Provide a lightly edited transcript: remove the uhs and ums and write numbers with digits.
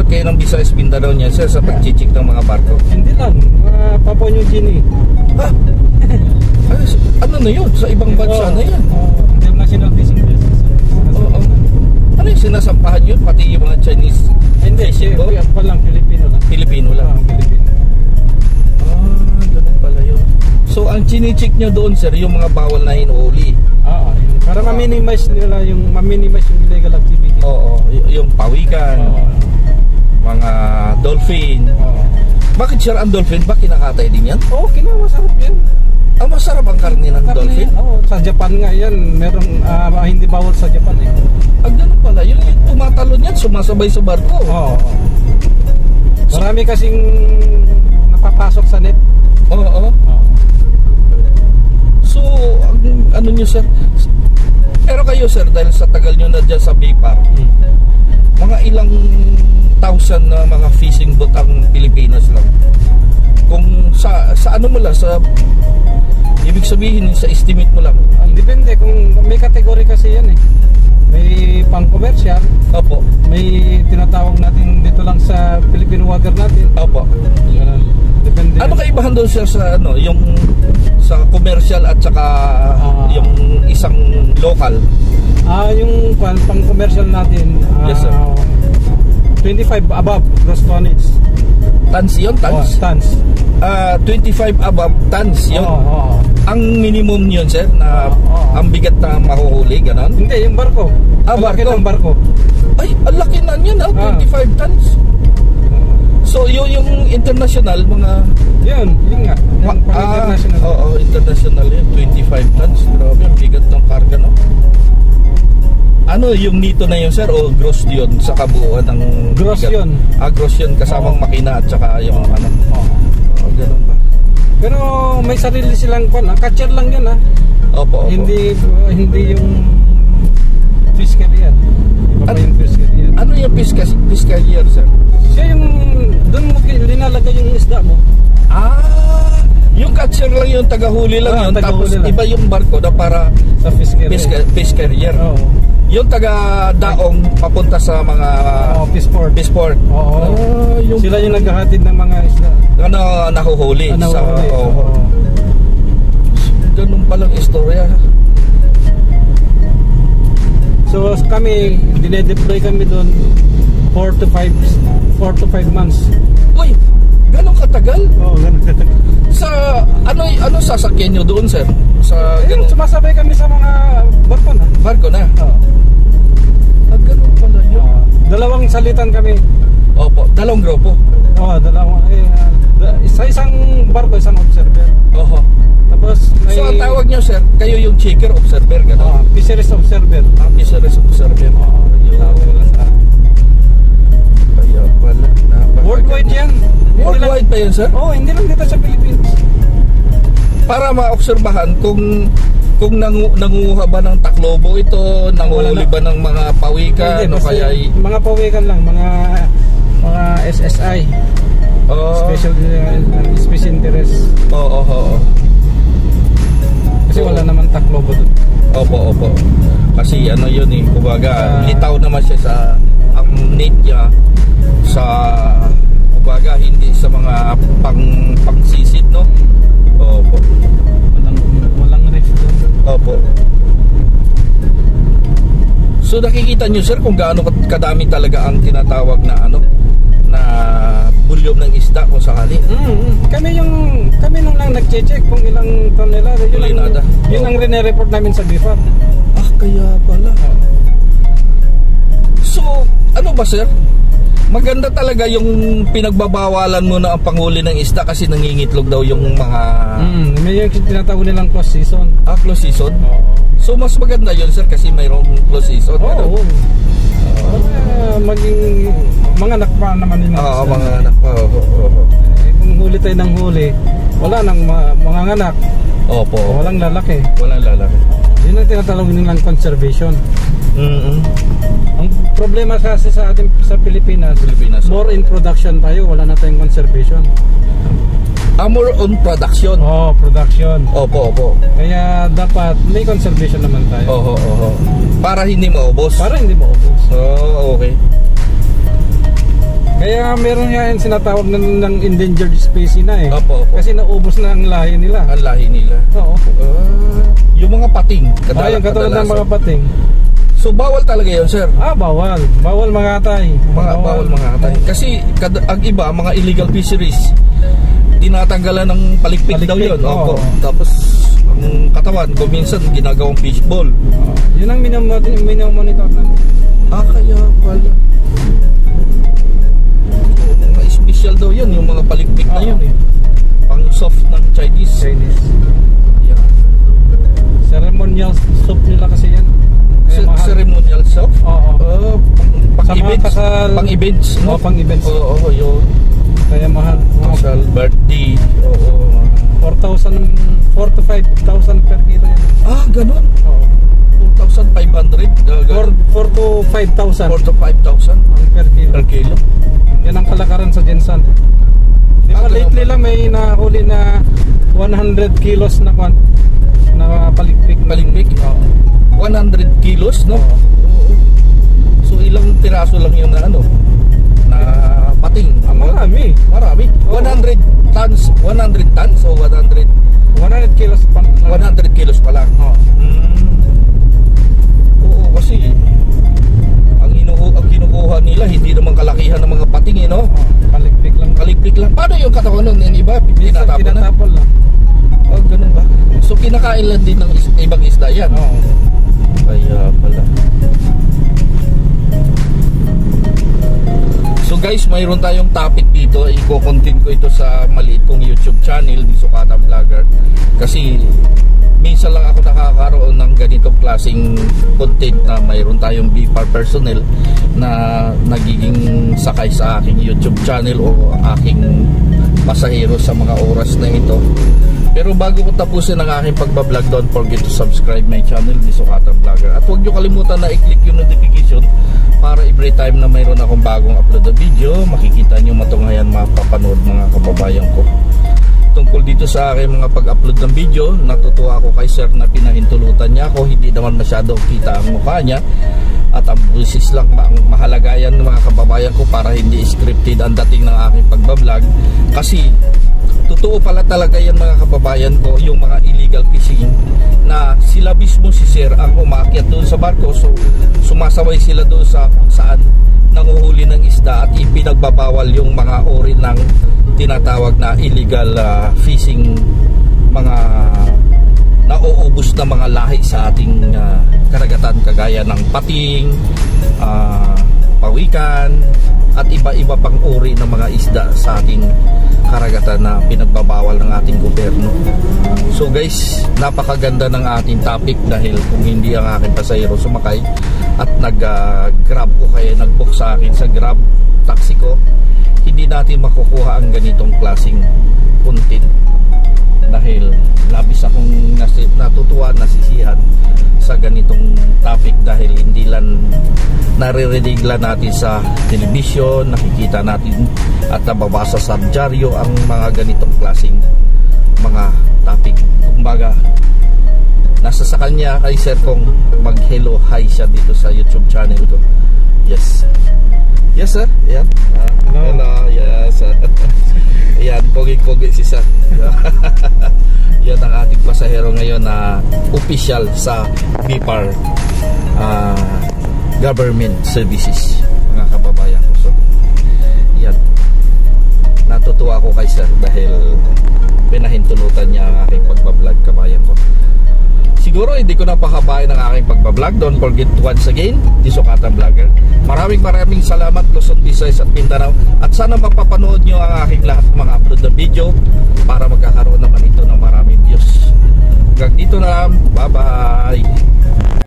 kayo ng Visayas Mindanao niya, sir, sa pag-check ng mga barko? Hindi lang, Papua New Guinea. Ah, ano na yun? Sa ibang bansa na yan? International fishing vessels. Oo. Ano yung sinasampahan yun? Pati yung mga Chinese? Hindi, pa lang, Filipino lang. Filipino lang? Filipino. Ganun pala yun. So, ang chine-check nyo doon, sir, yung mga bawal na hinuhuli? Para ma-minimize nila yung illegal activity. Oo, yung pawikan, mga dolphin. Bakit, sir, ang dolphin ba kinakatay din yan? Oo, masarap yan. Masarap ang karne ng dolphin? Oo, sa Japan nga yan, meron hindi bawal sa Japan eh. Ganun pala, yung tumatalon yan, sumasabay sa barko. Oo. Marami kasing napapasok sa net. Oo. So, ano nyo, sir? Pero kayo, sir, dahil sa tagal nyo na dyan sa BIPAR, mga ilang thousand na mga fishing boat ang Pilipinas lang. Kung sa ano mo lang, sa ibig sabihin, sa estimate mo lang. Depende, kung may kategory kasi yan eh. May pang-commercial. Opo. May tinatawag natin dito lang sa Philippine water natin. Opo. Depende. Ano kaibahan doon, sir, sa ano, yung sa commercial at saka yung isang local? Yung pang-commercial natin, yes, sir. 25 above gross tonnage. Tons yun? Tons? Tons. 25 above tons yun? Ang minimum yun, sir, na ang bigat na mahuhuli, gano'n? Hindi, yung barko. Barko? Ng barko. Ay, ang laki na yan, 25 tons. So, yung international, mga... Yun nga. International. Oo, international yun. 25 tons. Grabe, ang bigat ng karga, no? Ano yung nito na yun, sir? O gross yun sa kabuuan ng... Gross bigat? yun. Gross yun, kasamang makina at saka yung ano. Ganun ba? Pero may sarili silang catcher lang yun, Opo. Hindi yung fish carrier. Iba pa yung fish carrier. Ano yung fish carrier, sir? Siya yung doon mo linalagay yung isda mo. Yung catcher lang yung tagahuli lang yun. Tapos lang. Iba yung barko na para sa fish carrier. Oo. Yung taga-daong papunta sa mga fish port. Oo. Sila yung naghahatid ng mga isda. Nahuhuli. Ganun palang istorya. So kami, dinedeploy kami doon 4 to 5 months. Uy, ganun katagal? Oo, ganun katagal. Sa ano sasakyan nyo doon, sir? Sa ganun? Sumasabay kami sa mga barko na. Barko na? Oo. Ganun pala yun. Dalawang salitan kami. Opo, dalawang grupo. Oo, dalawang. Sa isang barko, isang observer. Oho. Tapos may... So ang tawag nyo, sir, kayo yung checker observer, gano'n? Fisheries observer. Fisheries observer. Kaya pala. Worldwide yan. Worldwide pa yun, sir? Oo, hindi lang dito sa Philippines. Para maobserbahan kung nanguha ba ng taklobo ito, nanguhuli ba ng mga pawikan, hindi, kaya mga pawikan lang, mga SSI. Special interest. Oo. Kasi wala naman taklobo doon. Opo. Kasi ano yun eh, kumbaga litaw naman siya sa ang net niya sa kumbaga hindi sa mga pangsisid, no? Opo. Walang reef doon. Opo. So nakikita nyo, sir, kung gaano kadami talaga ang tinatawag na na bulyom ng isda kung sakali. Kami nung lang nag-check kung ilang tonelada. Yun ang rene-report namin sa BIPAR. Kaya pala. So, ano ba, sir? Maganda talaga yung pinagbabawalan mo na ang panghuli ng isda kasi nangingitlog daw yung mga... May yung tinatawag nilang close season. Close season? So, mas maganda yun, sir, kasi mayroong close season. Oo. Maging mga anak pa naman yun. Mga anak pa. Kung huli tayo ng huli, wala nang mga anak. Opo. Walang lalaki. Yun ang tinatawag nilang conservation. Ang problema kasi sa atin sa Pilipinas, more in production tayo, wala na tayong conservation. More on production. Production. Opo. Kaya dapat may conservation naman tayo. Para hindi maubos. Okay. Okay. Kaya meron nga yung sinatawag ng endangered species na eh. Opo. Kasi naubos na ang lahi nila. Ang lahi nila. Oo. Yung mga pating. Yung katulad ng mga pating. So bawal talaga yun, sir? Bawal. Bawal mangatay. Bawal mangatay. Kasi ang iba, mga illegal fisheries, tinatanggalan ng palikpik daw yun. Opo. Tapos ang katawan, kung minsan ginagawang fishball. Yun ang minamonitor natin. Kaya pala. Mga special daw yun, yung mga palikpik na yun eh. Pang soft ng Chinese. Yeah. Ceremonial soup nila kasi yan. Ceremonial soup? Oo. Pang-events? Pang-events? Pang-events. Oo, yun. Kaya mahal. Social birthday. Oo. 4,000 to 5,000 per kilo yan. Ganun? Oo. 4,500? 4 to 5,000. 4 to 5,000? Per kilo. Per kilo? Yan ang kalakaran sa Jensan. Di ba lately lang may nahuli na 100 kilos na palikpik. Palikpik? Oo. 100 kilos, no? Oo. So ilang piraso lang yung na pating? Marami. 100 tons o 100 kilos pa. 100 kilos pa lang. Oo, kasi ang kinukuha nila hindi naman kalakihan ng mga pating, no? Palikpik lang. Paano yung katawan nun? Yung iba, tinatapon lang. Ganun ba? So kinakain lang din ng ibang isda yan? Oo. Kaya pala. So guys, mayroon tayong topic dito. Iko-content ko ito sa maliit kong YouTube channel, Di Sukatan Vlogger. Kasi minsan lang ako nakakaroon ng ganitong klaseng content na mayroon tayong BPAR personnel na nagiging sakay sa aking YouTube channel o aking pasahero sa mga oras na ito. Pero bago ko tapusin ang aking pagbablog, don't forget to subscribe my channel, Di Sukatan Vlogger. At huwag nyo kalimutan na i-click yung notification para every time na mayroon akong bagong upload na video, makikita nyo matunghayan mapapanood mga kababayan ko. Tungkol dito sa aking mga pag-upload ng video, natutuwa ako kay sir na pinahintulutan niya ako. Hindi naman masyadong kita ang mukha niya. At ang busis lang mahalaga yan ng mga kababayan ko para hindi scripted ang dating ng aking pagbablog. Kasi totoo pala talaga yan mga kababayan ko, yung mga illegal fishing na sila mismo si sir ang umakyat doon sa barko. So sumasaway sila doon sa saan nanguhuli ng isda at ipinagbabawal yung mga uri ng tinatawag na illegal fishing, mga nauubos na mga lahi sa ating karagatan kagaya ng pating, pawikan at iba-iba pang uri ng mga isda sa ating karagatan na pinagbabawal ng ating gobyerno. So guys, napakaganda ng ating topic dahil kung hindi ang aking pasahero sumakay at nag-grab ko kaya nag-book sa akin sa Grab taxi ko, hindi natin makukuha ang ganitong klaseng content dahil labis akong natutuwa, nasisihan sa ganitong topic dahil hindi lang naririnig lang natin sa television, nakikita natin at nababasa sa dyaryo ang mga ganitong klaseng mga topic. Kumbaga, nasa sa kanya kay sir kung mag-hello, hi siya dito sa YouTube channel ko. Yes. Yes sir, ayan. Hello, yes. Ayan, pogi-pogi si sir. Yan ang ating pasahero ngayon na official sa BPAR government services, mga kababayan ko. So, yan. Natutuwa ako kay sir dahil pinahintulutan niya ang aking pagbablog, kabayan ko. Siguro hindi ko na pahabain ang aking pagbablog. Don't forget once again, Di Sukatan Vlogger. Maraming salamat Luzon, Visayas at Mindanao. At sana mapapanood nyo ang aking lahat mga upload na video para magkakaroon naman ito ng maraming views. Hanggang dito na lang. Bye bye.